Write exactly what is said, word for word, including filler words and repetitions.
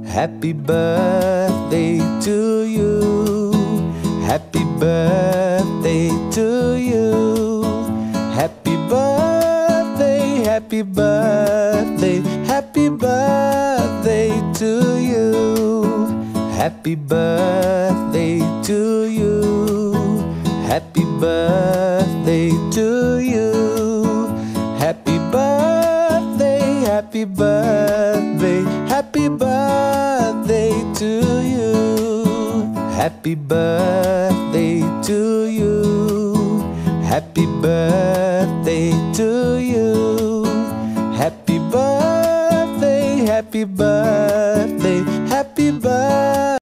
Happy birthday to you. Happy birthday to you. Happy birthday, happy birthday, happy birthday to you. Happy birthday to you. Happy birthday to you. Happy birthday, happy birthday, happy birthday to you. Happy birthday to you. Happy birthday.